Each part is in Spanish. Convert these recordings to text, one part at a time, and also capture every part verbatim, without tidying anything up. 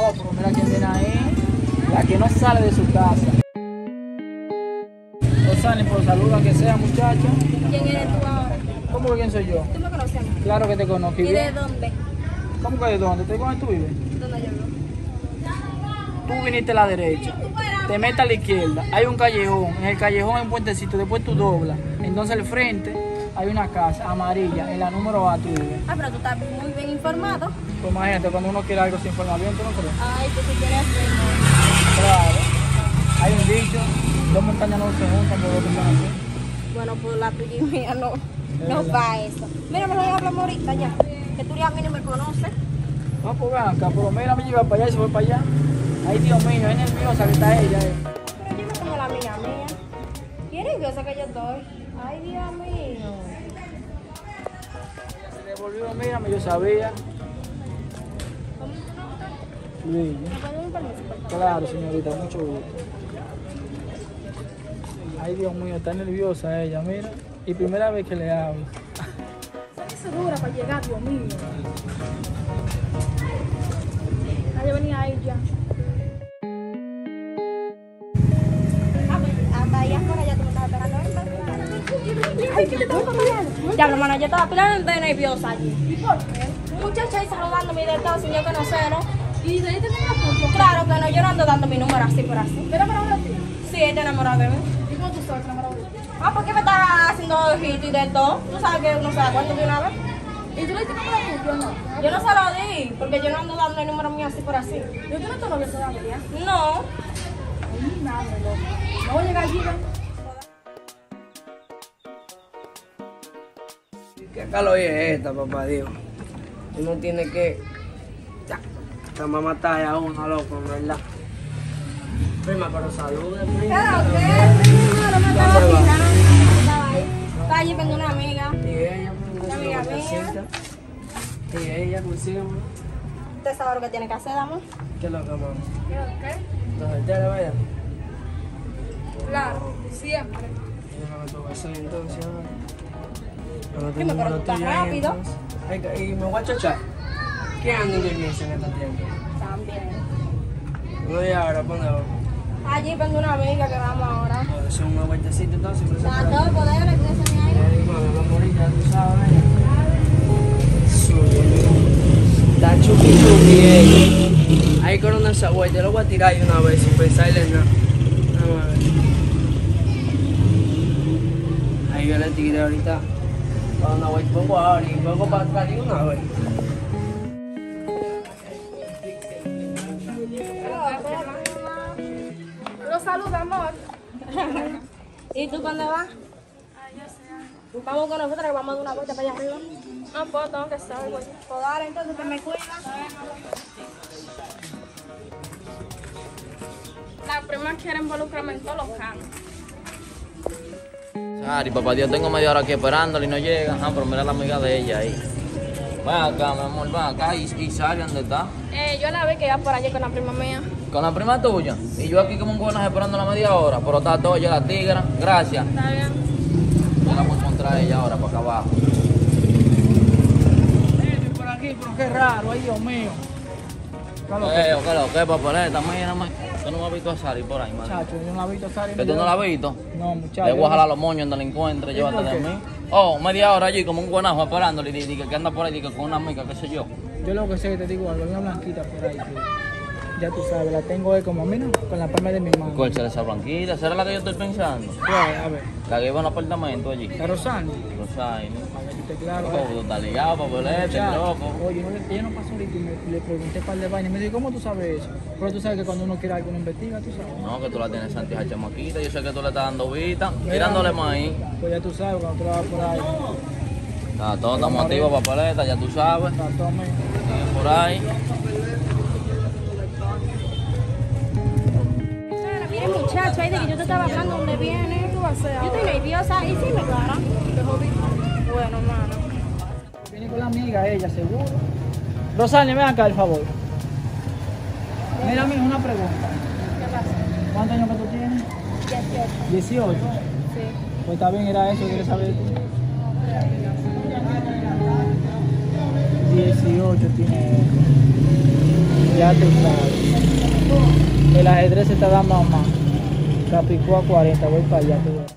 Oh, pero mira quién viene ahí. La que no sale de su casa. Rosani, por salud, a que sea, muchacha. ¿Quién eres tú ahora? ¿Cómo que quién soy yo? ¿Tú me conoces a mí? Claro que te conozco. ¿Y de dónde? ¿Cómo que de dónde? ¿Te dónde tú vives? ¿Dónde yo vivo? Tú viniste a la derecha, te metes a la izquierda, hay un callejón, en el callejón hay un puentecito, después tú doblas, entonces al frente hay una casa amarilla, en la número A tú vives. Ah, pero tú estás muy bien informado. Pues imagínate, cuando uno quiere algo sin información, ¿tú no crees? Ay, tú sí tienes primo. Claro, hay un dicho, dos montañas no se juntan por dos personas así. Bueno, pues la tuya y mía no, no va eso. Mira, mejor hablamos ahorita ya, que tú ya a mí no me conoces. No, pues ven acá, pero mira, me lleva para allá y se fue para allá. Ay, Dios mío, es nerviosa que está ella. Eh. Pero yo no como la mía mía. ¿Qué nerviosa que yo estoy? Ay, Dios mío. Se devolvió, mírame, yo sabía. ¿Cómo tú no estás? Sí. ¿Me puedes dar un permiso, por favor? Claro, señorita, mucho gusto. Ay, Dios mío, está nerviosa ella, mira. Y primera vez que le hablo. ¿Sabes segura para llegar, Dios mío? Ah, yo venía ahí ya. Ah, pues hasta allá afuera ya tú me estás esperando. Ay, ¿qué te estaba pasando? Ya, hermano, yo estaba plenamente nerviosa allí. ¿Y por qué? Un muchacho ahí saludándome de todo sin yo conocerlo. ¿Y de ahí te tengo punto? Claro que no, yo no ando dando mi número así por así. ¿Te enamorado de ti? Sí, está enamorado de mí. ¿Y cómo tú sabes que enamorado de ti? Ah, ¿por qué me estás haciendo ojito y de todo? Tú sabes que uno se da cuenta de una vez. ¿Y tú le dices cómo la tuyo no? Yo no se lo di, porque yo no ando dando el número mío así por así. ¿Yo tú no te novio todavía? No. Ay, nada, loco. No voy a llegar allí, ¿ven? ¿Qué calor es esta, papá Dios? Uno tiene que... Ya, esta mamá está allá uno, loco, en verdad. Prima, pero salude, prima. Claro, ¿qué? Prima, no me estaba fijando. Estaba ahí. Estaba allí con una amiga. Y ella, pues, Una una amiga vueltecita. Y ella, pues, sí, amor. ¿Usted sabe lo que tiene que hacer, amor? ¿Qué es lo que, mamá? ¿Qué? ¿Los solteros, vaya? Claro, siempre. ¿Qué es lo que tú vas a hacer entonces, amor? No ¿Qué me tengo lo preguntas tuyo ahí, rápido? entonces. Ay, que- y me voy a chachar. ¿Qué anda en dormirse en este tiempo? También. No, y ahora, ¿para dónde vamos? Allí vengo una amiga que vamos ahora. Puede ser una vueltecita entonces. pues, A todo poder, que se me ha ido. Ay, mami, vamos a morir, ya tú sabes. Está chupi chupi, eh. Ahí corona esa güey, yo lo voy a tirar de una vez sin pensarle en nada. Vamos a ver. Ahí yo le tiré ahorita. Para una güey, pongo ahora y pongo para atrás de una vez. Lo saluda, amor. ¿Y tú cuándo vas? Vamos con nosotros que vamos a dar una vuelta para allá arriba. Ah, pues tengo que estar, güey. Pues dale, entonces te me cuidas. La prima quiere involucrarme en todos los canos. Sari, papá Dios, tengo media hora aquí esperándole y no llega. Ah, pero mira la amiga de ella ahí. Ven acá, mi amor, ven acá. ¿Y, y Sari dónde está? Eh, yo la vi que iba por allí con la prima mía. Con la prima tuya. Y yo aquí como un buenas esperando la media hora. Pero está todo, yo la tigra. Gracias. Está bien. Ya la voy a encontrar a ella ahora para acá abajo. Miren por aquí, pero qué raro, ay, Dios mío. Claro que- Eh, ¿qué lo que, papeleta? Mírame. Tú no me has visto a Sari por ahí, man. Muchacho, yo no la he visto a Sari. ¿Que tú no la has visto? No, muchacho. Le voy a jalar los moños donde la encuentre, llévate por de qué? mí. Oh, media hora allí como un guanajo esperándole y dice que anda por ahí dice, con una amiga, qué sé yo. Yo lo que sé que te digo algo, hay una blanquita por ahí que ya tú sabes, la tengo ahí como a mí, ¿no? Con la palma de mi mano. ¿Cuál será esa blanquita? ¿Será la que yo estoy pensando? ¿Cuál? A ver, La que iba en un apartamento allí. la Rosana. Rosay, ¿no? A ver, si te claro. Oh, tú estás ligado, papelete, Muchacho, loco. Oye, no le- ella no pasó ahorita y me, le pregunté un par de vainas y me dijo, ¿cómo tú sabes eso? Pero tú sabes que cuando uno quiere algo, uno investiga, tú sabes. No, que tú la tienes antes a chamaquita. Yo sé que tú le estás dando vista, tirándole maíz. Pues ya tú sabes, cuando tú la vas por ahí, Está todo, estamos activos, papeleta, ya tú sabes. está todo medio. Sigue por ahí. Mire, muchacho, ahí de que yo te estaba hablando, ¿dónde viene? ¿Qué va a hacer? Yo estoy nerviosa. ¿Y si me para? Bueno, hermano. Viene con la amiga ella, seguro. Rosana, ven acá, por favor. Mira, mijo, una pregunta. ¿Qué pasa? ¿Cuántos años que tú tienes? dieciocho. dieciocho. Sí. Pues está bien, era eso, ¿quieres saber tú? dieciocho tiene. Ya tú sabes. El ajedrez se te da mamá. Capicúa cuarenta, voy para allá. Tú ves.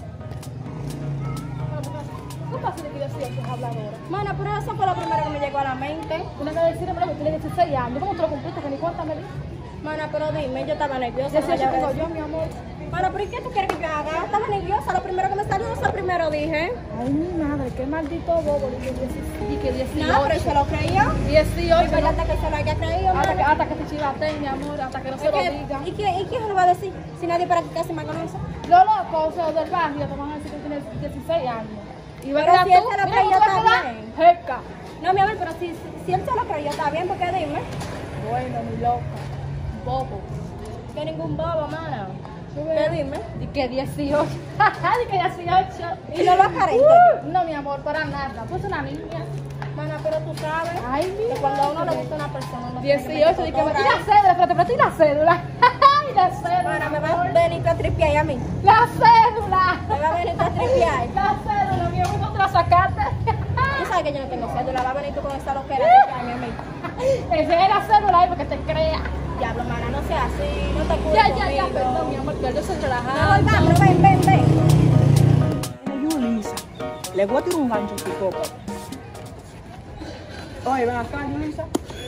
¿Qué pasa de que yo soy esa habladora? Mana, pero eso fue lo primero que me llegó a la mente. Una vez decirme que tú tienes dieciséis años. ¿Cómo tú lo cumpliste? Que ni cuéntame. Mana, pero dime, yo estaba nerviosa. dieciocho ya tengo ves. yo, mi amor. Mana, pero ¿y qué tú quieres que yo haga? Estaba nerviosa, lo primero que me salió, eso primero dije. Ay, mi madre, qué maldito bobo. Y que dieciocho. Y que dieciocho. No, pero eso lo creía. dieciocho. Y hasta que se lo haya creído, Hasta que, mana. hasta que te chivate, mi amor. Hasta que no se Es lo que- diga. ¿Y quién, ¿Y quién lo va a decir? Si nadie para que casi me conoce. Los locos, o sea, del barrio, te van a decir que tienes dieciséis años. Y Pero verás si él tú, se lo mira creyó, cómo te está queda. bien. Jeca. No, mi amor, pero si, si él se lo creyó, está bien, porque dime. Bueno, mi loca. Bobo. Que ningún bobo, mana. ¿Tú ¿Qué ves? dime? Y que dieciocho. Y que dieciocho. Y no lo aparento yo. No, mi amor, para nada. Tú eres una niña. Mana, pero tú sabes Ay, mi que cuando a uno le madre. gusta una persona, uno tiene que dieciocho, y meter que me todo tira ahí. cédula, espérate, espérate, y la cédula. Ay, la cédula. Mana, me va a venir tú a tripear a mí. La cédula. Me va a venir tú a tripear. La cédula, mi amor, ¿cómo te la sacaste? Tú sabes que yo no tengo cédula, va a venir tú con esa loquera a tripearme a mí. Esa es la cédula ahí porque te crea. Diablo, mana, no seas así, no te cuides Ya, ya, ya, conmigo. perdón, mi amor, que yo soy No, relajada. vámonos, ven, ven, ven. Yo, Lisa, le voy a tirar un gancho psicópata. Oye, ven acá, Lisa.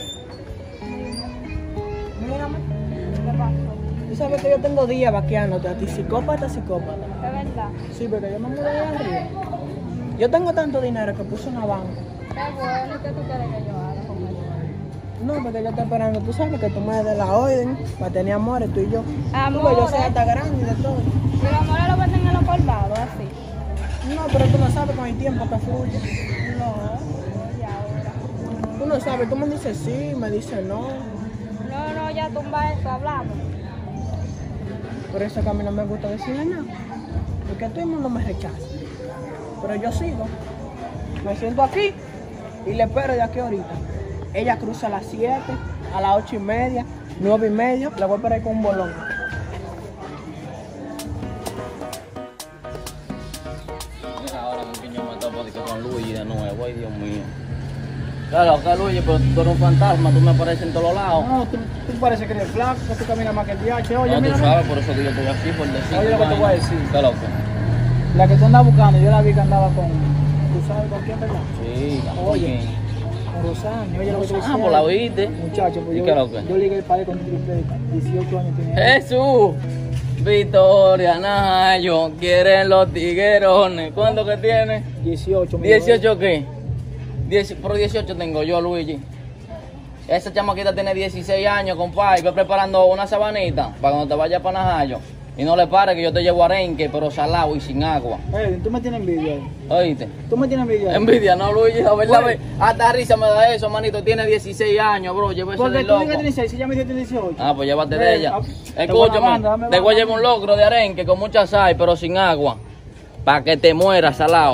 Mírame. ¿Qué pasó? Tú sabes que yo tengo días vaqueándote a ti, psicópata, psicópata. Es verdad. Sí, porque yo me mudé de arriba. Yo tengo tanto dinero que puse una banca. Qué bueno, ¿y qué tú quieres que yo haga con eso? No, porque yo estoy esperando, tú sabes que tú me des la orden para tener amores, tú y yo. Amores. Tú, que yo soy hasta grande y de todo. Y los amores lo venden en los colgados, así. No, pero tú no sabes con el tiempo que fluye. No, y ahora. Tú no sabes, tú me dices sí, me dices no. No, no, ya tumba eso, hablamos. Por eso que a mí no me gusta decirle nada. Porque todo el mundo me rechaza. Pero yo sigo. Me siento aquí y le espero de aquí ahorita. Ella cruza a las siete, a las ocho y media, nueve y media. La voy a esperar con un bolón. Mira ahora con quién yo me topo de que con Luigi de nuevo, ay Dios mío. Claro, que Luigi, pero tú eres un fantasma, tú me apareces en todos lados. No, tú, tú pareces que eres flaco, que tú caminas más que el D H. Oye, No, tú mira, sabes, por eso que yo estoy aquí, por decir. Oye, lo que te voy a decir. ¿Qué loco? la que tú andas buscando, yo la vi que andaba con, ¿tú sabes con quién, verdad? Sí, Oye. ¿con Con Rosana. Oye, lo que te quién? decía. Ah, pues la viste. Muchacho, pues ¿Y yo, qué loco? yo ligué el padre con tripleta. dieciocho años tenía. Jesús, Victoria, Nayo, quieren los tiguerones. ¿Cuánto que tiene? dieciocho. mi ¿dieciocho qué? diez, pero dieciocho tengo yo, Luigi. Esa chamaquita tiene dieciséis años, compadre. Ve preparando una sabanita para cuando te vayas para Najayo. Y no le pares que yo te llevo arenque, pero salado y sin agua. Eh, tú me tienes envidia ahí. ¿Oíste? Tú me tienes envidia ahí. Envidia, no, Luigi, la verdad, Bueno. ve, hasta risa me da eso, manito. Tiene dieciséis años, bro. Llévese Porque de tú loco. dices que tienes dieciséis, ella me dice que tiene dieciocho. Ah, pues llévate Ve, de ella. ah, te voy a la banda, dame Escúchame, te voy a banda. llevar un logro de arenque con mucha sal, pero sin agua. Para que te mueras, salado.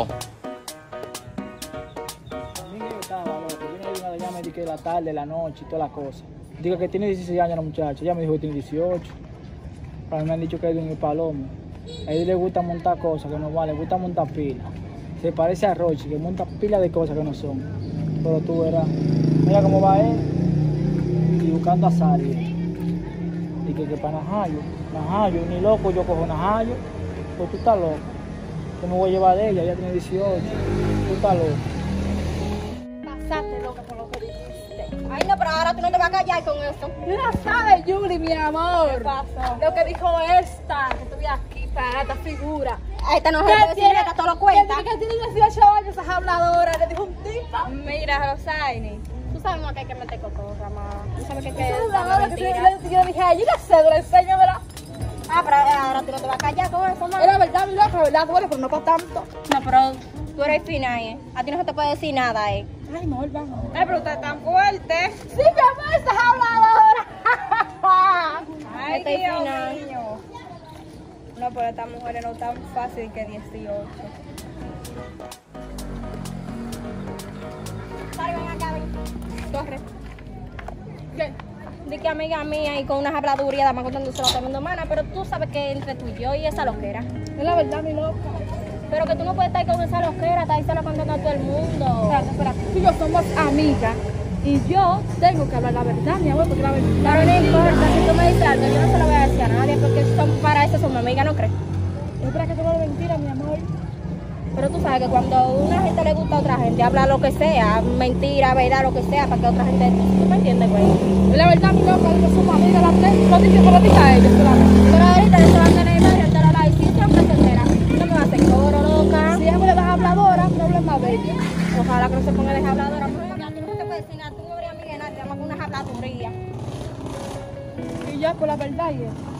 A mí yo estaba loco. Yo no digo, ya me dije la tarde, la noche y toda la cosa. Digo que tiene dieciséis años la muchacha. Ella me dijo que tiene dieciocho. Para mí me han dicho que es de un palomo. A él le gusta montar cosas que no valen, le gusta montar pila. Se parece a Rochi, que monta pila de cosas que no son. Pero tú verás. Mira cómo va él. Y buscando a Sari. Y que, que para Najayo. Najayo, ni loco yo cojo Najayo. Pues tú estás loco. Yo me voy a llevar de ella, ella tiene dieciocho. Tú estás loco. Pasaste loca con lo que dijiste. Ay, no, pero ahora tú no te vas a callar con eso. Mira, sabes, Yuri, mi amor. ¿Qué pasó? Lo que dijo esta, que estuve aquí para esta figura. A esta no se puede decir nada, todo lo cuenta. Que tiene dieciocho años, esa habladora, le dijo un tipo. Mira, Rosaini, tú sabes más que hay que meter cotorra, más. Tú sabes que hay que Esa decir habladora que tiene, mentiras. yo, yo le dije, ay, una cédula, enséñamela. Ah, pero ahora tú no te vas a callar con eso, más. Era verdad, mi loca, verdad, duele, pero no para tanto. No, pero tú eres fina, eh. A ti no se te puede decir nada, eh. Ay, mejor vamos. Ay, pero usted es tan fuerte. Sí, mi amor, esa habladora. Ay, Dios mío. No, pero estas mujeres no tan fácil que dieciocho. Salgan acá, ven. Corre. ¿Qué? De que amiga mía y con unas habladurías, además contándose a todo el mundo, mana, pero tú sabes que entre tú y yo y esa loquera. Es la verdad, mi loca. Pero que tú no puedes estar con esa loquera, estar ahí solo contando a todo el mundo. Espérate, espérate. Tú y yo somos amigas. Y yo tengo que hablar la verdad, mi amor, porque la verdad... Pero no importa, si tú me dices algo, yo no se lo voy a decir a nadie, porque son, para eso son mi amiga, ¿no crees? Es para que todo es mentira, mi amor. Pero tú sabes que cuando a una gente le gusta a otra gente, habla lo que sea, mentira, verdad, lo que sea, para que otra gente... ¿Tú me entiendes, güey? La verdad, mi loca, que somos amigas las tres. Lo dije, pero dije a ellos solamente. Pero ahorita eso va a tener más gente a la y si siempre se entera. No me va a hacer coro, loca. Si ella me le das habladora, problema de ella. Ojalá que no se ponga de habladora. Pero ya tú no te puedes decir nada, tú no eres amiga de nadie, nada más con unas habladurías. Y ya, por la verdad, y eso.